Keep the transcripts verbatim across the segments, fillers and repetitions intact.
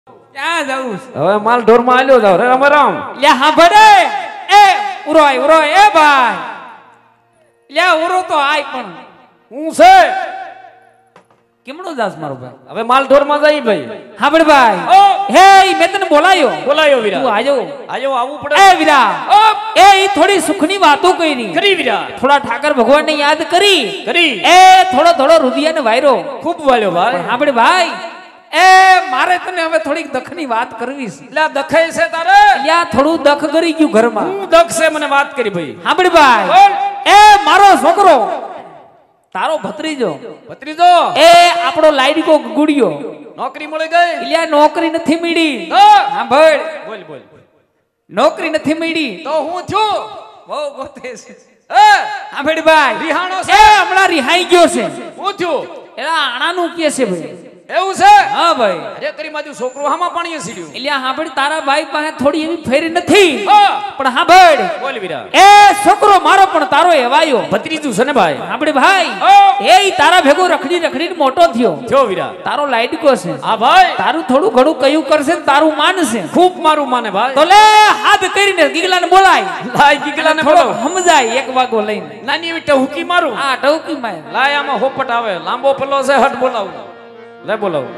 ક્યાં જાઉં હવે માલ ઢોર માં આલ્યો જાવ રે અમારામ લે હા ભડે એ ઉરોય ઉરોય એ ભાઈ લે ઉરો તો આય પણ હું છે કેમનો જાસ મારો ભાઈ હવે માલ ઢોર માં જાય ભાઈ હા ભડ ભાઈ હે મેં તને બોલાયો બોલાયો વીરા તું આજો આજો આવું પડે એ વીરા એ ઈ થોડી સુખની વાતો કરી કરી વીરા થોડા ઠાકર ભગવાન ને યાદ કરી કરી એ થોડો થોડો રુધિયા ને વાયરો ખૂબ વાલ્યો ભાઈ હા ભડ ભાઈ એ મારે તને હવે થોડીક દખની વાત કરવી છે એટલે દખે છે તારે યા થોડું દખ કરી ગયું ઘરમાં હું દખ છે મને વાત કરી ભાઈ હા ભડ ભાઈ એ મારો છોકરો તારો ભત્રીજો ભત્રીજો એ આપણો લાઈડકો ગુડિયો નોકરી મળી ગઈ ઇલ્યા નોકરી નથી મળી તો હા ભડ બોલ બોલ નોકરી નથી મળી તો હું છું બહુ ગોતે છે એ હા ભડ ભાઈ રિહાણો એ છે હમણાં રિહાઈ ગયો છે હું છું એલા આણાનું કે છે ભાઈ એવું છે હા ભાઈ અરે કરી માજુ છોકરો હામાં પાણીએ સીડ્યું ઇલ્યા હા ભડ તારા ભાઈ પાસે થોડી એવી ફેરી નથી હા પણ હા ભડ બોલ વીરા એ છોકરો મારો પણ તારો એવાયો ભત્રીજું છે ને ભાઈ આપણે ભાઈ એ ઈ તારા ભેગો રખડી રખડીને મોટો થયો થયો વીરા તારો લાઈડકો છે હા ભાઈ તારું થોડું ઘણું કયું કરશે ને તારું માનશે ખૂબ મારું માને ભાઈ તો લે હાથ કરીને ગીગલાને બોલાય લાય ગીગલાને થોડો બોલો સમજાય એક વાગો લઈને નાની એવી ટહુકી મારું આ ટવકી માં લાય આમાં હોપટ આવે લાંબો પલ્લો છે હટ બોલાવું લે બોલાવું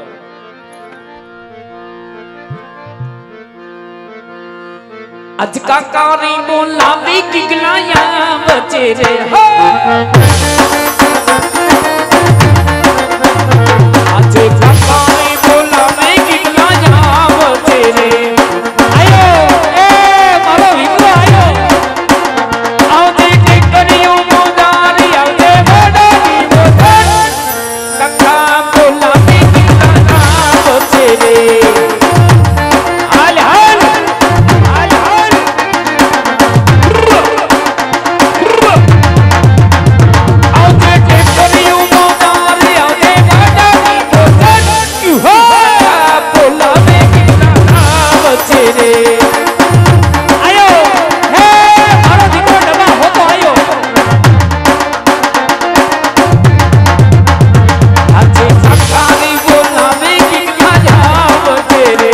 અજ કાકારી બોલાવી ગીગલાયા બચે રે અજ કાકારી બોલાવી ગીગલાયા બચે રે આયો એ મારો વિકરો આયો આવજે ટીકડીઓ મોદારી આવજે મોડાની મોદન કાકા બોલાવી ગીગલાયા બચે રે હાલ હાલ આયો હે મારો દીકરો ડબા હોતો આયો આજે કાકાની બોલાવી ગીગલાયા બચે રે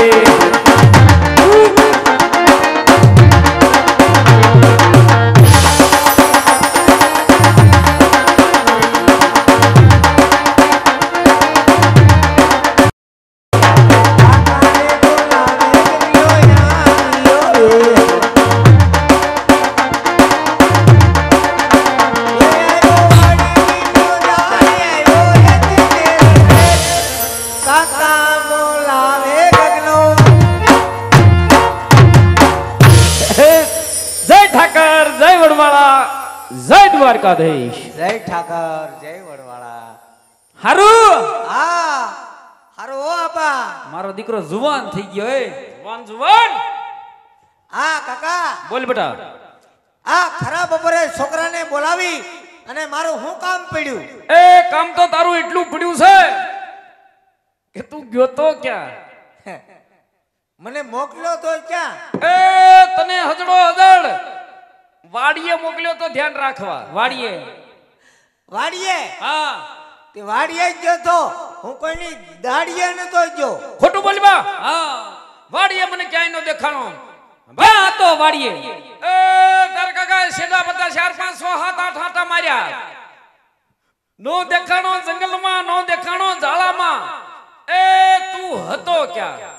જય ઠાકર જય વડવાળા જય દ્વારકાધીશ જય ઠાકર જય વડવાળા હારું હા હારો ઓ આપા મારો દીકરો જુવાન થઈ ગયો એ જુવાન જુવાન હા કાકા બોલ બેટા આ ખરા બપોરે છોકરાને બોલાવી અને મારું શું કામ પડ્યું એ કામ તો તારું એટલું પડ્યું છે કે તું ગયો તો ક્યાં મને મોકલ્યો તો ક્યાં એ તને હજડો હજડ વાડીએ મોકલ્યો તો ધ્યાન રાખવા વાડીએ વાડીએ હા તે વાડીએ જ ગયો તો હું કોઈની દાડીએ નતો ગયો ખોટું બોલવા હા વાડીએ મને ક્યાંય નો દેખાણો ભા તો વાડીએ એ તાર કાકા સેડા બધા ચાર પાંચ સો સાત આઠ આટા માર્યા નો દેખાણો જંગલમાં નો દેખાણો ઝાડામાં એ તું હતો ક્યાં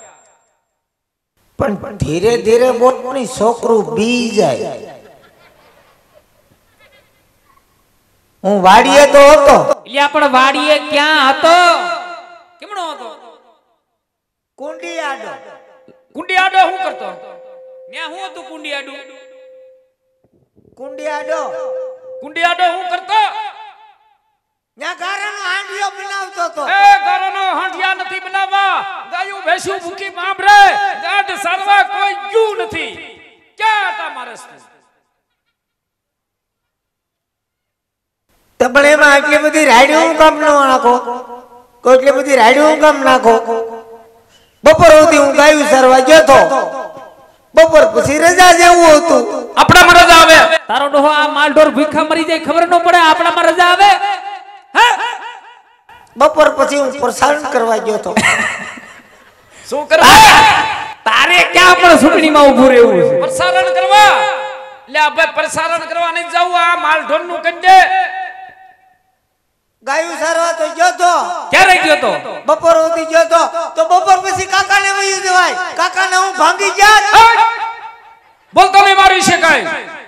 પણ ધીરે ધીરે બોલની છોકરું બી જાય હું વાડીએ તો હતો એટલે પણ વાડીએ ક્યાં હતો કેમનો હતો કુંડી આડો કુંડી આડો શું કરતો ન્યા હું હતું કુંડી આડું કુંડી આડો કુંડી આડો શું કરતો ત્યાં ગારાનો હાંડિયો બનાવતો તો એ ગારાનો હાંડિયા નથી બનાવવા ગાયું ભેંસું ભૂખી પાંભરે ગાઢ સારવા કોઈ ગયું નથી ક્યાં હતા મારસ તો પણ એમાં આટલી બધી રાયડીઓ હું કામ ન નાખો કોઈ એટલી બધી રાયડીઓ હું કામ નાખો બપોર સુધી હું ગાયું સારવા ગયો તો બપોર પછી રજા જેવું હતું આપણામાં રજા આવે તારો ડોહો આ માલઢોર ભૂખા મરી જાય ખબર ન પડે આપણામાં રજા આવે હે બપોર પછી હું પ્રસારણ કરવા ગયો તો શું કરવા તારે ક્યાં પણ સુકણીમાં ઊભું રહેવું છે પ્રસારણ કરવા લે આ ભાઈ પ્રસારણ કરવા નહીં જાવું આ માલઢોર નું કરી દે ગાયું સારવા તો ગયો તો ક્યારે ગયો તો બપોર સુધી ગયો તો તો બપોર પછી કાકાને વયું જવાય કાકાને હું ભાંગી જાત બોલતો નહીં મારું વિશે કઈ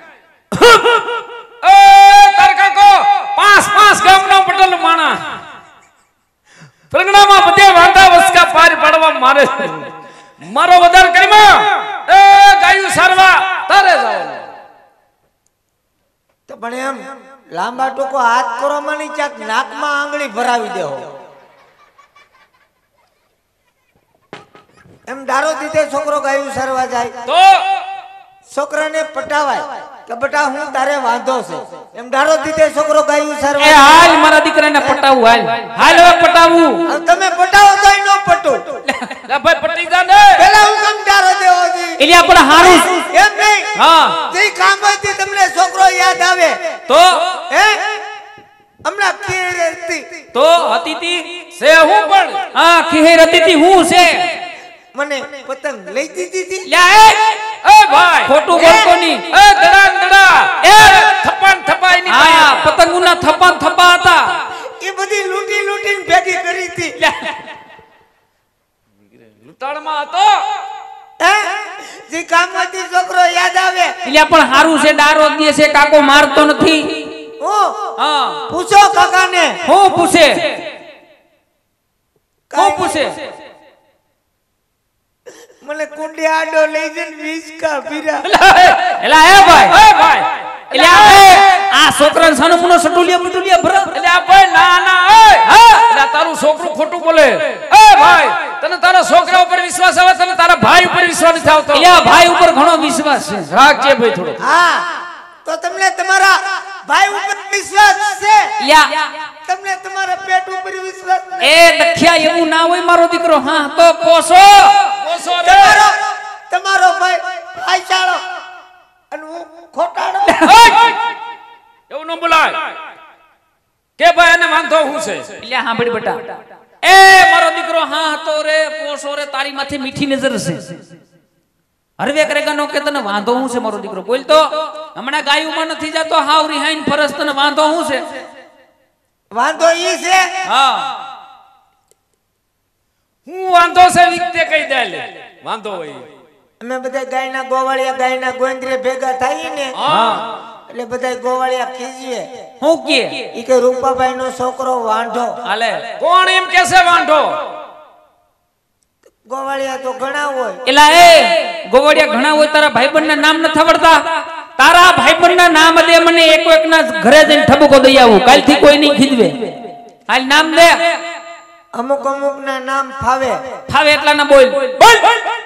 એ તાર કાકો પાંચ પાંચ ગામનો પટેલ માણા પ્રગણામાં બધે વાંધા વસકા પાર પાડવા મારે મારો વધાર કરીમાં એ ગાયું સારવા તારે જવાનું તો પણ એમ લાંબા ટોકો હાથ કરવામાં નહીં ચાક નાકમાં આંગળી ભરાવી દેવો એમ દારો દીધે છોકરો ગાયું સારવા જાય તો છોકરાને પટાવાય કે બેટા હું તારે વાંધો છે એમ દારો દીધે છોકરો ગાયું એ સારવા હાલ મારા દીકરાને પટાવું હાલ હાલ હવે પટાવું હવે તમે પટાવો તોય નો પટો લે ભાઈ પટી જા ને પેલા હું કેમ દારો દેવો દી એટલે આપણે હારું એમ નહીં હા જે કામ હોય તમને છોકરો યાદ આવે તો હે હમણાં ખીર હતી તો હતી તી સે હું પણ હા ખીર હતી તી હું છે મને પતંગ લઈ દીધી હતી લે એ એ ભાઈ ખોટું બોલતો નહીં એ દડા દડા એ થપાન થપાઈ ની હા પતંગોના થપ્પા થપ્પા હતા એ બધી લૂંટી લૂંટીને ભેગી કરી હતી લૂંટાણમાં હતો હે જે કામમાંથી છોકરો યાદ આવે એટલે પણ હારું છે ડારો દે છે કાકો મારતો નથી હું હા પૂછો કાકાને હું પૂછે હું પૂછે મને કુંડી આડો લઈ જઈને વીસ કા પીરા એલા એ ભાઈ એ ભાઈ એટલે આ આ છોકરાને સાનો મુનો સટુલિયા બટુલિયા ભરા એટલે આ ભાઈ ના ના એ એટલે તારું છોકરું ખોટું બોલે એ ભાઈ તને તારા છોકરા ઉપર વિશ્વાસ આવે તને તારા ભાઈ ઉપર વિશ્વાસ નથી આવતો એટલે આ ભાઈ ઉપર ઘણો વિશ્વાસ છે રાખજે ભાઈ થોડો હા તો તમને તમારા ભાઈ ઉપર વિશ્વાસ છે લ્યા તમને તમારા પેટ ઉપર વિશ્વાસ નથી એ દખ્યા એવું ના હોય મારો દીકરો હા તો પોસો ઓસો રે તમારો તમારો ભાઈ આઈચાળો અને હું ખોટાડો એવું ન બોલાય કે ભાઈ એને વાંધો હું છે એટલે સાંભળી બેટા એ મારો દીકરો હા તો રે પોસો રે તારી માથે મીઠી નજર છે હરવે કરેગાનો કે તને વાંધો હું છે મારો દીકરો બોલ તો હમણાં ગાયુમાં નથી જાતો હાવ રિહાઈન ફરસ તને વાંધો હું છે વાંધો ઈ છે હા હું વાંધો છે વિકતે કહી દે લે વાંધો હોય અમે બધા ગાયના ગોવાળિયા ગાયના ગોંદરે ભેગા થાય ને હા એટલે બધા ગોવાળિયા ખીજીએ હું કે ઈ કે રૂપાભાઈ નો છોકરો વાંઢો હાલે કોણ એમ કેસે વાંઢો ગોવાળિયા તો ઘણા હોય એલા એ ગોવડિયા ઘણા હોય તારા ભાઈબંધના નામ ન થવડતા તારા ભાઈબંધના નામ દે મને એક એક ના ઘરે જઈને ઠબકો દઈ આવું કાલથી કોઈ નહીં ખીજવે હાલ નામ દે અમુક અમુક ના નામ ફાવે ફાવે એટલા ના બોલ બોલ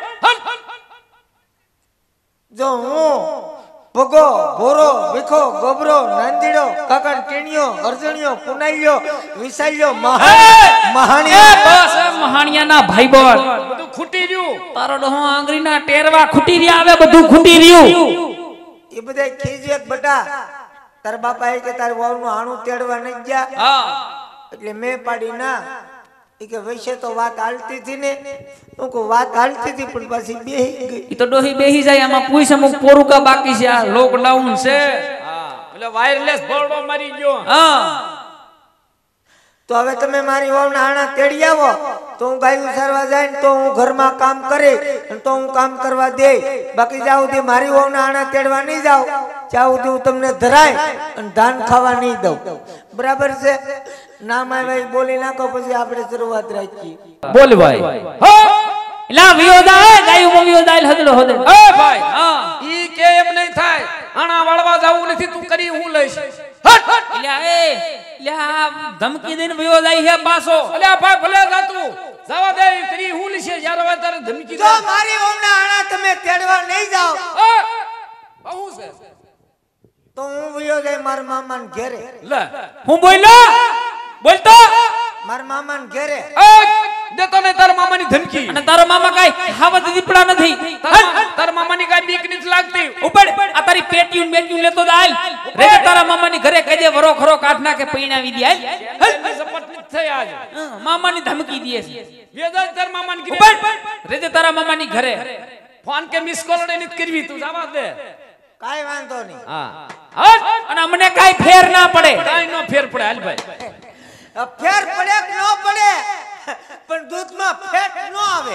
જો હું ભગો ભોરો ભીખો ગોબરો નાંદીડો કાકણ ટીણીયો અર્જણિયો પુનાઈયો વિસાઈયો મહાણિયો બસ મહાણિયાના ભાઈબંધ બધું ખૂટી રહ્યું તારો ડોહો આંગળીના ટેરવા ખૂટી રહ્યા આવે બધું ખૂટી રહ્યું એ બધા ખીજે બટા તાર બાપા એ કે તાર વાવ નું આણું તેડવા નહીં ગયા હા એટલે મેં પાડી ના ઈ કે વૈશે તો વાત હાલતી હતી ને હું કહું વાત હાલતી હતી પણ પાછી બેહી ગઈ ઈ તો ડોહી બેહી જાય આમાં પૂછ અમુક પોરુકા બાકી છે આ લોકડાઉન છે હા એટલે વાયરલેસ બોર્ડો મારી ગયો હા તો હવે તમે મારી વાવના આણા તેડી આવો તો હું ગાયું સારવા જાય ને તો હું ઘરમાં કામ કરે અને તો હું કામ કરવા દે બાકી જાવ દે મારી વાવના આણા તેડવા નહીં જાવ જાવ દે હું તમને ધરાય અને ધાન ખાવા નહીં દઉં બરાબર છે નામ આવે બોલી નાખો પછી આપણે શરૂઆત રાખીએ બોલ ભાઈ એલા વિયોદા એ ગાયું વિયોદા હદલો હદે એ ભાઈ હા ઈ કે એમ નહીં થાય આણા વાળવા જાવું નથી તું કરી હું લઈશ એલા એ એલા ધમકી દઈને વિયોદા હે પાસો અલ્યા ભાઈ ભલે જા તું જવા દે કરી હું લઈશ યાર હવે તારે ધમકી જો મારી વાવના આણા તમે તેડવા નહીં જાવ હું છે તો હું વયો જાય મારા મામાને ઘેરે લે હું બોલો બોલતો મારા મામાને ઘેરે એ દેતો ને તારા મામાની ધમકી અને તારો મામા કાઈ હાવત દીપડા નથી તારા મામાની કાઈ બીક નથી લાગતી ઉપર આ તારી પેટીયું મેટીયું લેતો દાલ રે તારા મામાની ઘરે કજે વરો ખરો કાઢ નાખે પૈણાવી દે હાલ એની સપોર્ટ નથી નથી આજ હં, મામાની ધમકી દે છે વેદાજ તાર મામાને ઘરે ઉભા રેજે તારા મામાની ઘરે ફોન કે મિસ કોલ નથી કરવી તું જવા દે કાઈ વાંધો નહીં. હા હા અને અમને કાઈ ફેર ના પડે કાઈ નો ફેર પડે હાલ ભાઈ અ ફેર પડે કે ન પડે પણ દૂધમાં ફેટ ન આવે.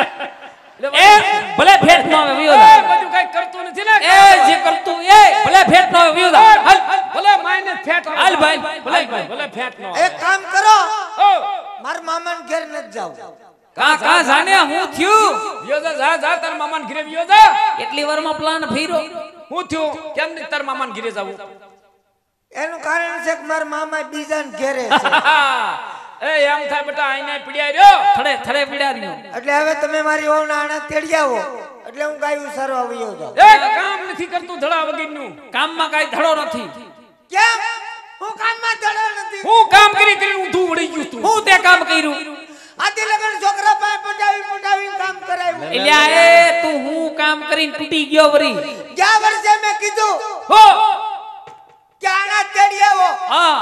એ ભલે ફેટ નો આવે એ વિયોદા બધું કઈ કરતું નથી ને એ જે કરતું એ ભલે ફેટ નો આવે વિયોદા હાલ ભલે માઈને ફેટ આવે. હાલ ભાઈ, ભલે ભાઈ ભલે ફેટ નો એક કામ કરો, ઓ માર મામાને ઘેર નથી જાવ. કા કા જાને હું થયું વિયોજા જા જા તાર મામાને ઘરે વિયોજા એટલી વારમાં પ્લાન ફેરો હું થયું કેમ નહીં તાર મામાને ઘરે જાવું એનું કારણ છે કે મારા મામા બીજાને ઘેરે છે. એ એમ થાય બેટા આઈને પીડ્યા રહ્યો થડે થડે પીડાર્યો એટલે હવે તમે મારી વહુના આણા તેડી આવો એટલે હું ગાયું સારો આવ્યો જાઉં. એ કામ નથી કરતું ધડા વગરનું કામમાં કાઈ ધડો નથી કેમ? હું કામમાં ધડો નથી. હું કામ કરી કરી ઊંધું વળી ગયું તું હું તે કામ કર્યું આદિ લગન છોકરા પાસે પટાવી પટાવી કામ કરાવ્યું. એટલે આ એ તું હું કામ કરીને તૂટી ગયો વરી ગયા વર્ષે મેં કીધું હો કે આણા તેડી આવો હા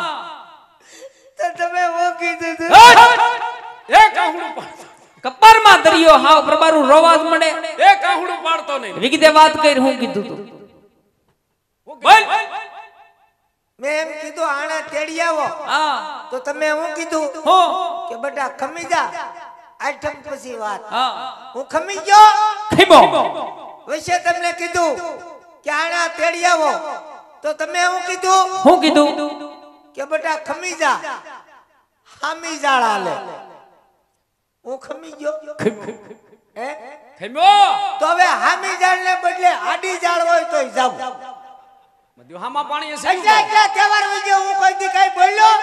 તો તમે હું કીધું તું. એ કાહુડું પાડતો કપારમાં દરિયો હાવ પ્રબારું રોવાજ મળે એ કાહુડું પાડતો નહીં વિગતે વાત કરી હું કીધું તું બોલ મેં એમ કીધું આણા તેડી આવો હા તો તમે હું કીધું હો કે બેટા ખમી જા આઠમ પછી વાત. હા હું ખમી ગયો. ખીમો વૈસે તમને કીધું કે આણા તેડી આવો તો તમે હું કીધું હું કીધું કે બેટા ખમી જા હામી જાળ હાલે. હું ખમી ગયો હે ખેમ્યો તો હવે હામી જાળ ને બદલે આડી જાળ હોય તોય જાવ. મધ્યો હામાં પાણી હશે એટલે એટલે તહેવાર વિજે હું કોઈ દી કઈ બોલ્યો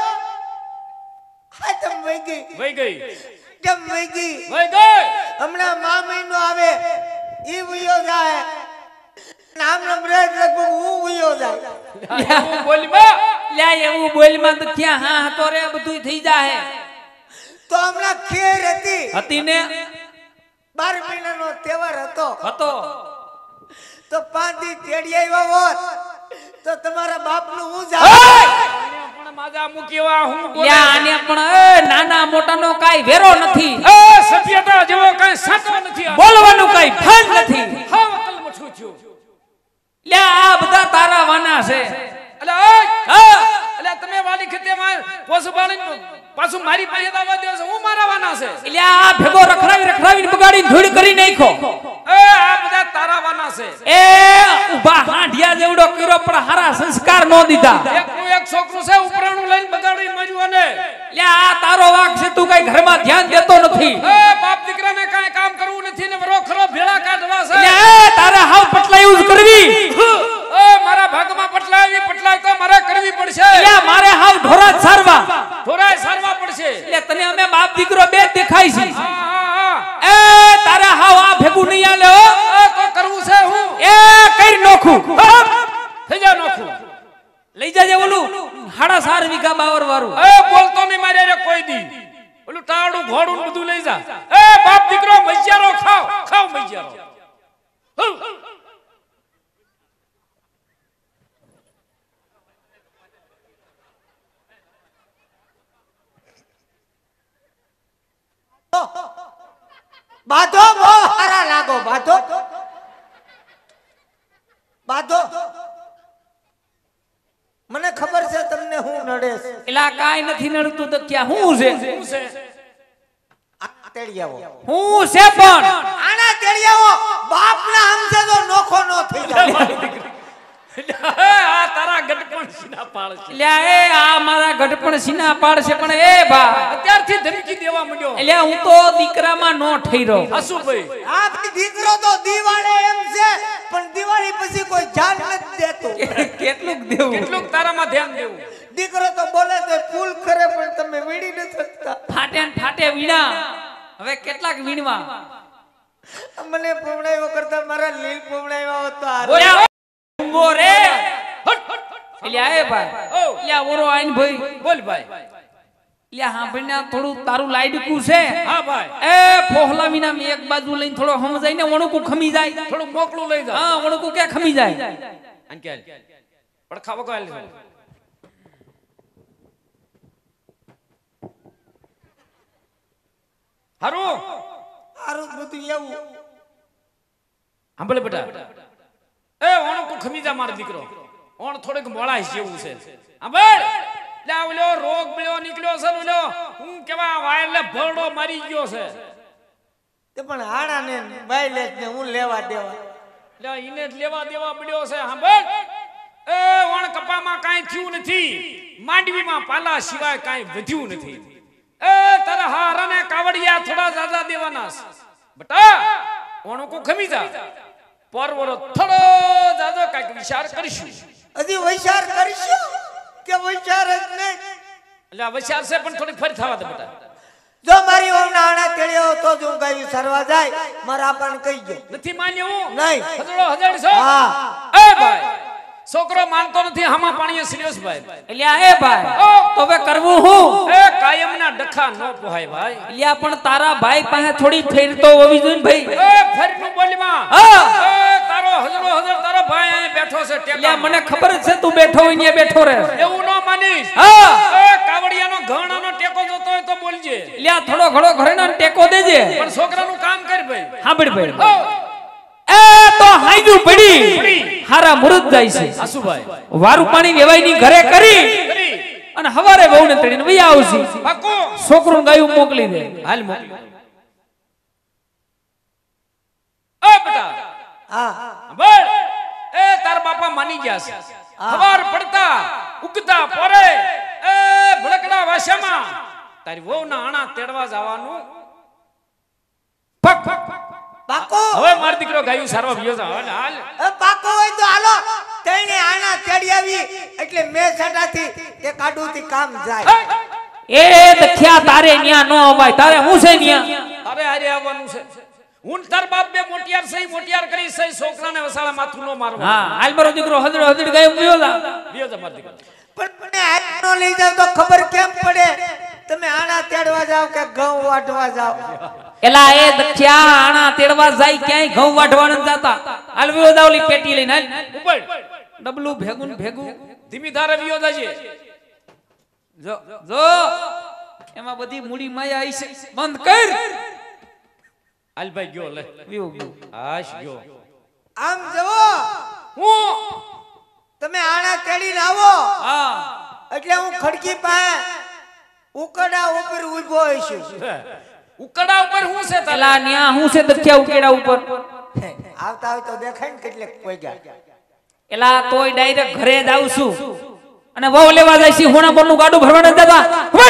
હા તમ વઈ ગઈ વઈ ગઈ તમ વઈ ગઈ. વઈ ગઈ હમણાં મા મહિનો આવે ઈ વિયો જાય નામ નામ રે લગભગ હું વિયો જાય. હું બોલી બા લે એવું બોલમાં તો ક્યાં હા હતો રે બધું થઈ જાહે તો હમણાં ખેર હતી હતી ને બાર મહિનાનો તહેવાર હતો હતો તો પાંચ દી તેડી આવ્યા હોત તો તમારા બાપનું હું જાય. પણ માજા મૂકીવા હું બોલે લ્યા આને પણ એ નાના મોટાનો કાઈ વેરો નથી એ સભ્યતા જેવો કઈ સાચો નથી આ. બોલવાનું કાઈ ફળ નથી હાવ અકલ મઠું થયું લ્યા આ બધા તારા વાના છે અલે ઓય હા અલે તમે વાલી ખેતે માં પોસુ બાળી પાછું મારી પાસે દાવા દેવો છે હું મારા વાના છે લ્યા આ ભેગો રખડાવી રખડાવીને બગાડીને ધૂળ કરી નાખ્યો એ આ બધા તારા વાના છે એ ઉભા હાંડિયા જેવડો કર્યો પણ હારા સંસ્કાર નો દીધા એકનું એક છોકરું છે ઉપરાણું લઈને બગાડી મર્યું અને લ્યા આ તારો વાક છે તું કઈ ઘરમાં ધ્યાન દેતો નથી એ બાપ દીકરાને કાંઈ કામ કરવું નથી ને વરો ખરો ભેળા કાઢવા છે લ્યા એ તારે હાવ પટલાઈ જ કરવી એ મારા ભાગમાં પટલાવી પટલાઈ તો મારે કરવી પડશે લ્યા મારે હાવ ઢોરા જ સારવા થોરાય સારવા પડશે એટલે તને અમે બાપ દીકરો બે જ દેખાય છે હા હા હા એ તારે હાવ આ ભેગું નહીં આલે હો એ તો કરવું છે હું એ કઈ નોખું થઈ જા નોખું લઈ જાજે ઓલું હાડા સાર વીઘા બાવર વાળું એ બોલતો નહીં મારે રે કોઈ દી ઓલું ટાળું ઘોડું ને બધું લઈ જા એ બાપ દીકરો મૈયારો ખાવ ખાવ મૈયારો હઉ. બાધો બહુ હારા લાગો બાધો બાધો મને ખબર છે તમને હું નડે છે. એટલે આ કાંઈ નથી નડતું તો ક્યાં હું છે શું છે આ તેડી આવો હું છે પણ આના તેડી આવો બાપના હમસે તો નોખો નો થઈ જાય. આ તારા ગટપણ સીના પાળ છે એટલે એ આ મારા ગઢપણ સીના પાડશે પણ એ બા અત્યારથી ધમકી દેવા માંડ્યો એટલે હું તો દીકરામાં નો ઠઈરો આસુભાઈ આ ભઈ દીકરો તો દિવાળે એમ છે પણ દિવાળી પછી કોઈ ધ્યાન નથી દેતું. કેટલુંક દેવું કેટલુંક તારામાં ધ્યાન દેવું દીકરો તો બોલે તો ફૂલ કરે પણ તમે વીડી નથી શકતા. ફાટે ને ફાટે વીણા હવે કેટલાક વીણવા મને પોવડાયો કરતા મારા લીલ પોવડાયો હોત તો હારું. બોલ્યા ઊંઘો રે હટ, હટ, હટ. એટલે એ ભાઈ ઓ એટલે ઓરો આઈન ભાઈ બોલ ભાઈ એટલે સાંભળીને થોડું તારું લાઈડકું છે હા ભાઈ એ ફોહલા વિના મેં એક બાજુ લઈને થોડો સમજાય ને વણુકું ખમી જાય થોડું મોકલું લઈ જા હા વણુકું કે ખમી જાય અંકેલ પડખા વગો આલ હારું હારું જ બધું એવું સાંભળે બેટા એ ઓણ કો ખમીજા માર દીકરો ઓણ થોડેક મોળા જેવું છે સાંભળ લે ઓલો રોગ મળ્યો નીકળ્યો છે ઓલો હું કેવા વાયરલે ભરડો મારી ગયો છે તે પણ આણા ને વાયલેસ ને હું લેવા દેવા લે ઈને જ લેવા દેવા મળ્યો છે સાંભળ એ ઓણ કપામાં કાઈ થયું નથી માંડવીમાં પાલા સિવાય કાઈ વધ્યું નથી એ તારા હારાને કાવડિયા થોડા જાજા દેવાના છે બટા ઓણ કો ખમીજા પરવરો થોડો જાજો કાઈક વિચાર કરીશું હજી વિચાર કરીશું કે વિચાર જ નહીં એટલે આ વિચાર છે પણ થોડી ફરી થવા દે બેટા જો મારી ઓમના આણા તેડ્યો તો જ હું ગાયું સરવા જાય મારા પણ કહી ગયો નથી માન્યો નહીં હજડો હજડ છો હા એ ભાઈ છોકરો માનતો નથી હામાં પાણીએ સિરિયસ ભાઈ એટલે આ એ ભાઈ તો હવે કરવું હું એ કાયમના ડખા નો પોહાય ભાઈ એટલે આ પણ તારા ભાઈ પાસે થોડી ફેર તો હોવી જોઈએ ને ભાઈ એ ફરીનું બોલમાં હા એ તારો હજડો હજડ તારો ભાઈ અહીં બેઠો છે એટલે ટેકા મને ખબર જ છે તું બેઠો હોય ને બેઠો રહે એવું ન માનીશ હા એ કાવડિયાનો ઘણાનો ટેકો જોતો હોય તો બોલજે એટલે આ થોડો ઘણો ઘરેનો ટેકો દેજે પણ છોકરાનું કામ કર ભાઈ સાંભળ ભાઈ હો એ તો હાઈજુ પડી હારા મુરત જાય છે આસુભાઈ વારું પાણી વેવાઈ ની ઘરે કરી કરી અને હવારે બહુને તેડીને વઈ આવશે પાકો છોકરું ગાયું મોકલી દે હાલ મોકલી એ બેટા હા બોલ એ તાર બાપા માની ગયા છે હવાર પડતા ઉગતા પોરે એ ભડકડા વાશામાં તારી વહુના આણા તેડવા જવાનું પક પાકો હવે માર દીકરો ગાયું સારવા વિયો છે હાલ હાલ એ પાકો હોય તો હાલો તેણે આણા તેડી આવી એટલે મેં છટાથી એક આડુથી કામ જાય એ દખ્યા તારે ન્યા નો અવાય તારે હું છે ન્યા અરે હારે આવવાનું છે હું તાર બાપ બે મોટિયાર સહી મોટિયાર કરી સહી છોકરાને વસાળા માથું નો મારવા હા હાલ મારો દીકરો હદડ હદડ ગાયું વિયો જા વિયો છે માર દીકરો પણ મને આનો લઈ જાવ તો ખબર કેમ પડે તમે આણા તેડવા જાવ કે ઘઉં વાઢવા જાવ એલા એ દખ્યા આણા તેડવા જાય ક્યાંય ઘઉં વાઢવા ન જાતા હાલ વિયો જા ઓલી પેટી લઈને હાલ ઉપર ડબલું ભેગું ને ભેગું ધીમી ધારે વિયો જાજે જો જો એમાં બધી મૂડી માયા આઈ છે બંધ કર હાલ ભાઈ ગયો લે વિયો ગયો હાશ ગયો આમ જવો હું તમે આણા તેડીને આવો હા એટલે હું ખડકી પાસે ઉકડા ઉપર ઊભો છું ઉકડા ઉપર હું છે તારે એલા ન્યા હું છે દખ્યા ઉકેડા ઉપર આવતા હોય તો દેખાય ને કેટલે કોઈ ગયા એલા તોય ડાયરેક્ટ ઘરે જ આવશું અને વહુ લેવા જાય છે હોણા પરનું ગાડું ભરવાના જતા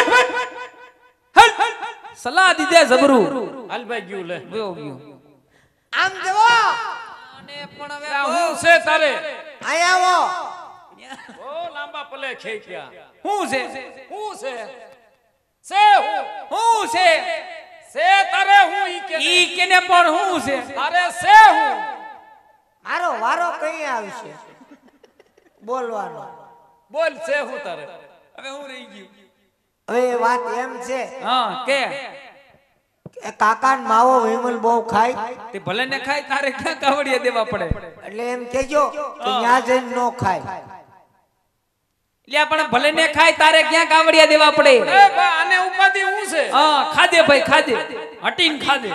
સલાહ દીધે જબરું હાલ ભાઈ ગયું લે વિયો ગયો આમ જવો અને પણ હવે આ હું છે તારે અહીંયા આવો ઓ લાંબા પલે ખેક્યા હું છે હું છે છે હું હું છે છે તારે હું ઈ કે ઈ કેને પણ હું છે તારે છે હું મારો વારો કઈ આવશે બોલવાનો બોલ છે હું તારે હવે હું રહી ગયું હવે વાત એમ છે હા કે કે કાકા ને માવો વિમલ બહુ ખાય તે ભલે ને ખાય તારે ક્યાં કાવડિયા દેવા પડે એટલે એમ કેજો કે ત્યાં જઈને નો ખાય લ્યા પણ ભલે ને ખાય તારે ક્યાં કાવડિયા દેવા પડે એ બા આને ઉપાધિ હું છે હા ખાધે ભાઈ ખાધે હટીને ખાધે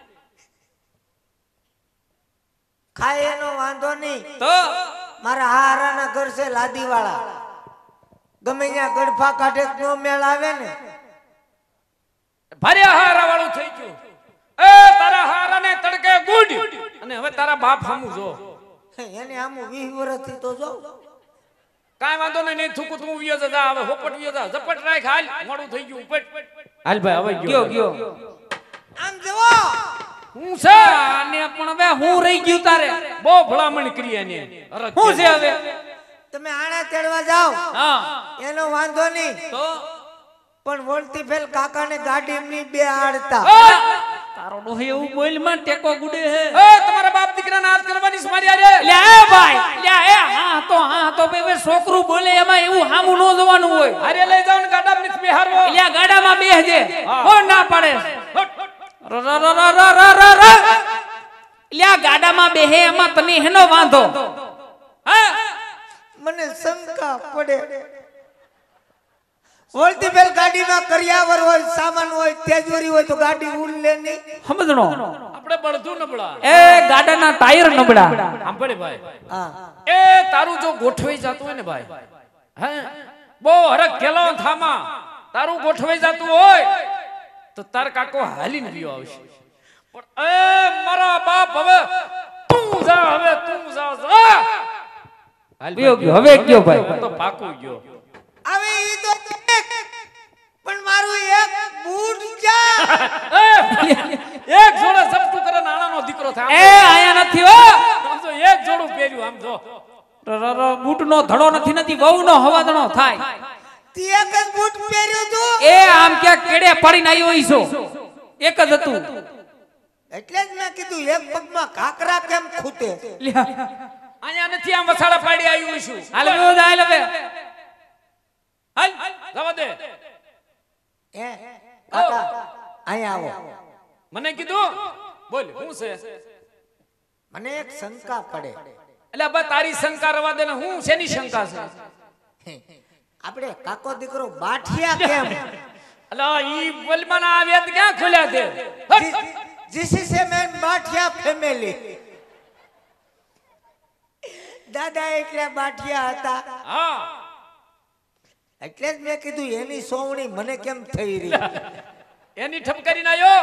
ખાય એનો વાંધો નહીં તો મારા હારાના ઘર છે લાદીવાળા ગમે ત્યાં ગડફા કાઢે નો મેળ આવે ને ભારે હારા વાળું થઈ ગયું એ તારા હારાને તડકે ગુડ અને હવે તારા બાપ હામું જો એને આમ વીસ વર્ષથી તો જો કાઈ વાંધો નહીં નહીં થૂકું તું વિયો જા હવે હોપટ વિયો જા ઝપટ રાખ હાલ મોડું થઈ ગયું ઉપટ હાલ ભાઈ હવે ગયો ગયો આમ જવો હું છે આને પણ હવે હું રહી ગયું તારે બહુ ભલામણ કરી એને અરે હું છે હવે તમે આણા તેડવા જાઓ હા એનો વાંધો નહીં તો પણ વળતી ફેલ કાકાને ગાડી એમની બે આડતા તારો ડોહે એવું બોલ માં ટેકો ગુડે હે એ તમારા બાપ દીકરાને હાથ કરવાની સ્મારી આરે લે એ ભાઈ લે એ હા તો હા તો બે છોકરું બોલે એમાં એવું હામું નો જોવાનું હોય અરે લઈ જાવ ને ગાડામાં નીચ બેહારવો લે ગાડામાં બેહજે કોણ ના પાડે ર ર ર ર ર ર લે ગાડામાં બેહે એમાં તને હેનો વાંધો હા મને શંકા પડે વળતી પેલ ગાડીમાં કરિયાવર હોય સામાન હોય તેજોરી હોય તો ગાડી ઉડ લે નહીં સમજણો આપણે બળધું નબળા એ ગાડાના ટાયર નબળા સાંભળે ભાઈ હા એ તારું જો ગોઠવાઈ જતું હોય ને ભાઈ હે બહુ હરક કેલો થામા તારું ગોઠવાઈ જતું હોય તો તાર કાકો હાલીને વિયો આવશે પણ એ મારા બાપ હવે તું જા હવે તું જા જા હાલ ગયો ગયો હવે ગયો ભાઈ તો પાકું ગયો હવે ઈ તો એક, પણ મારું એક બૂટ જા એક જોડે સપટું કરે નાણાનો દીકરો થાય એ આયા નથી હો આમ જો એક જોડું પહેર્યું આમ જો બૂટ નો ધડો નથી નથી વહુ નો હવાદણો થાય તી એક જ બૂટ પહેર્યું તું એ આમ ક્યાંક કેડે પડીને આવ્યો ઈસો એક જ હતું એટલે જ મેં કીધું એક પગમાં કાકરા કેમ ખૂટે લ્યા. અહીંયા નથી આમ વસાડા પાડી આવ્યું છું હાલ વિયો જા, હાલ હવે હાલ જવા દે હે કાકા અહીંયા આવો મને કીધું બોલ હું છે મને એક શંકા પડે એટલે બા તારી શંકા રવા દે ને હું શેની શંકા છે આપણે કાકો દીકરો બાઠિયા કેમ અલા ઈ બલમાન આ વેદ ક્યાં ખોલ્યા છે જીસી સે મેન બાઠિયા ફેમિલી દાદા એટલે બાઠિયા હતા હા એટલે જ મેં કીધું એની સોવણી મને કેમ થઈ રહી એની ઠપકરી ના યો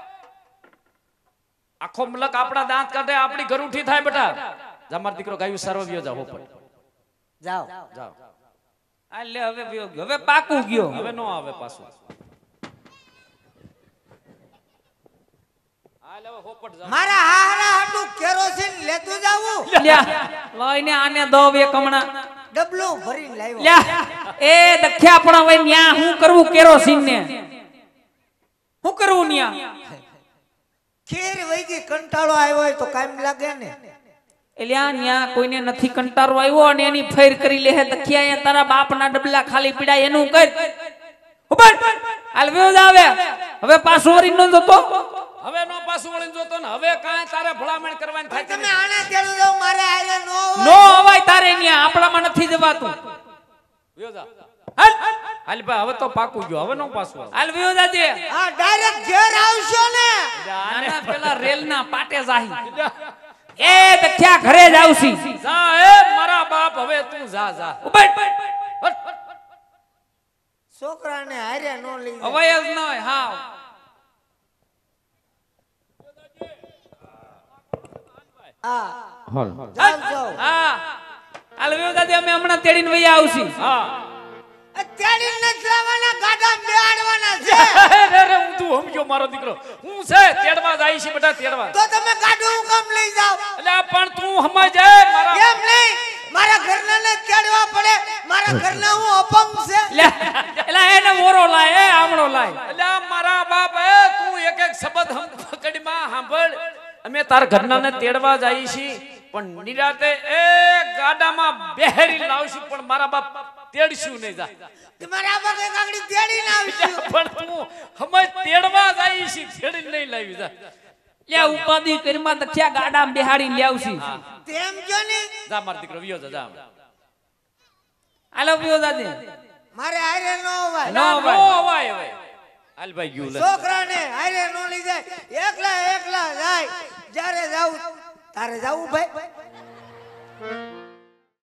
આખો મલક આપણા દાંત કાઢે આપણી ગરુઠી થાય બેટા જમાર દીકરો ગાયું સર્વવ્યો જાવ ઉપર જાઓ જાવ હાલ લે હવે વિયો ગયો હવે પાકું ગયો હવે નો આવે પાછું હાલ હવે હોપટ જાવ મારા હારા હાટું કેરોસીન લેતું જાવું લ્યા લઈને આને દો એક હમણાં ડબલું ભરીને લાવ્યો લ્યા એ દખ્યા પણ હવે ન્યા હું કરવું કેરોસીન ને હું કરવું ન્યા ખીર વૈગી કંટાળો આવ્યો હોય તો કામ લાગે ને એટલે આ ન્યા કોઈને નથી કંટારો આવ્યો અને એની ફેર કરી લે હે દખ્યા એ તારા બાપના ડબલા ખાલી પીડા એનું કર ઉભર હાલ વિયો જા હવે હવે પાછો વરી નો જતો હવે નો પાછું વળીને જોતો ને હવે કાંઈ તારે ભલામણ કરવાની થાય તમે આને તેડું જાવ મારે આરે નો નો અવાય તારે ન્યા આપણામાં નથી જવાતું વયો જા હાલ હાલ ભાઈ હવે તો પાકું ગયો હવે નો પાછું આવે હાલ વિયો જાજે હા ડાયરેક્ટ ઘેર આવશો ને નાના પેલા રેલ ના પાટે જાહી એ દખ્યા ઘરે જ આવશી જા એ મારા બાપ હવે તું જા જા ઉભર છોકરાને હારે નો લઈ જાય. અવાય જ ન હોય હા હા હાલ જાવ જાવ હા હાલ વિયો જાજે અમે હમણાં તેડીને વયા આવશી હા તેડી નથી લાવવાના ગાડા બેહાડવાના છે અરે રે હું તું સમજ્યો મારો દીકરો હું છે તેડવા જાય છે બેટા તેડવા તો તમે ગાડું હું કામ લઈ જાવ એટલે પણ તું સમજ એ મારા એમ નહીં મારા ઘરના ને તેડવા પડે મારા ઘરના હું અપંગ છે લે એલા એને મોરો લાય એ આમળો લાય એટલે મારા બાપ એ તું એક એક શબ્દ હમ પકડીમાં સાંભળ અમે તાર ઘરના ને તેડવા જાય છે પણ નિરાતે એ ગાડામાં બેહેરી લાવશું પણ મારા બાપ તેડશું નહીં જા મારા બાપે કાકડી તેડી ના આવશું પણ તું સમજ તેડવા જાય છે તેડી નહીં લાવી જા લે ઉપાધિ કરીમાં દખ્યા ગાડામાં બેહાડીને લાવશી તેમ જો ને જા મારો દીકરો વિયો જા જા હાલો વિયો જાજે મારે હારે નો અવાય નો નો અવાય. અવાય હવે હાલ ભાઈ ગયું લે છોકરાને હારે નો લઈ જાય એકલા એકલા જાય જ્યારે જાવ તારે જાવું ભાઈ